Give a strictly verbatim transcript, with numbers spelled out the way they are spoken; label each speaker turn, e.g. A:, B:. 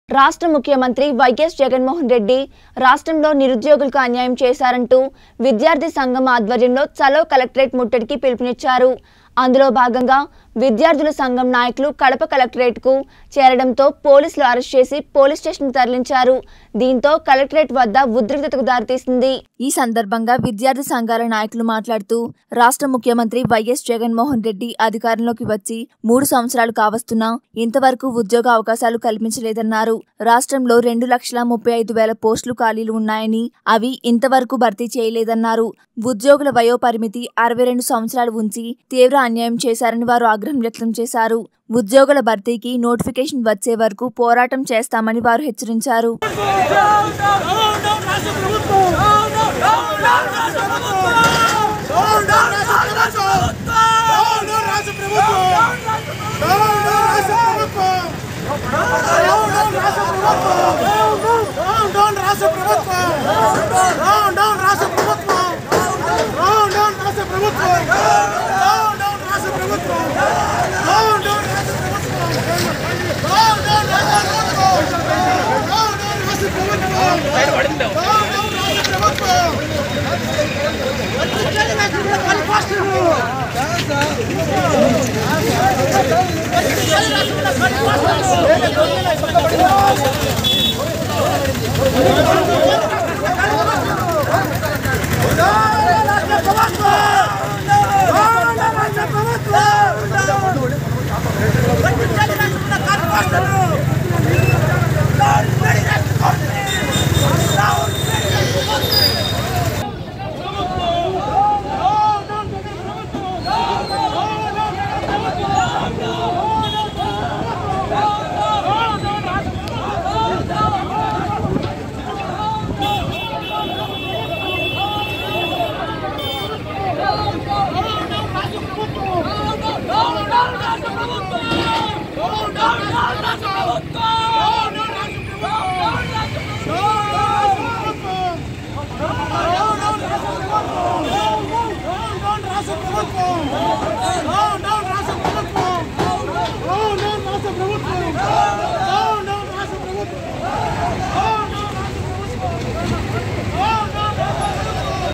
A: రాష్ట్ర ముఖ్యమంత్రి వైఎస్ జగన్మోహన్ రెడ్డి రాష్ట్రంలో నిరుద్యోగులకు అన్యాయం చేశారంటూ విద్యార్థి సంఘం ఆధ్వర్యంలో చలో కలెక్టరేట్ ముట్టడికి పిలుపునిచ్చారు. అందులో భాగంగా విద్యార్థుల సంఘం నాయకులు కడప కలెక్టరేట్ కు చేరడంతో పోలీసులు అరెస్ట్ చేసి పోలీస్ స్టేషన్ తరలించారు. దీంతో కలెక్టరేట్ వద్ద ఉద్రిక్తతకు దారితీసింది. ఈ సందర్భంగా విద్యార్థి సంఘాల నాయకులు మాట్లాడుతూ రాష్ట్ర ముఖ్యమంత్రి వైఎస్ జగన్మోహన్ రెడ్డి అధికారంలోకి వచ్చి మూడు సంవత్సరాలు కావస్తున్నా ఇంతవరకు ఉద్యోగ అవకాశాలు కల్పించలేదన్నారు. రాష్ట్రంలో రెండు లక్షల ముప్పై ఐదు వేల పోస్టులు ఖాళీలు ఉన్నాయని అవి ఇంతవరకు భర్తీ చేయలేదన్నారు. ఉద్యోగుల వయోపరిమితి అరవై రెండు సంవత్సరాలు ఉంచి తీవ్ర అన్యాయం చేశారని వారు ఆగ్రహం వ్యక్తం చేశారు. ఉద్యోగుల భర్తీకి నోటిఫికేషన్ వచ్చే వరకు పోరాటం చేస్తామని వారు హెచ్చరించారు.
B: Oh,